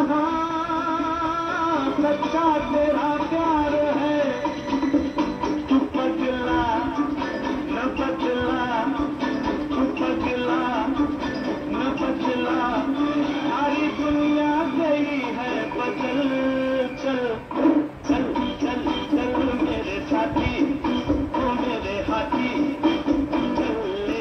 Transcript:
जहां सच्चा तेरा प्यार है, तू पगला न बदला, तू पगला न बदला, सारी दुनिया गई है बदल। चल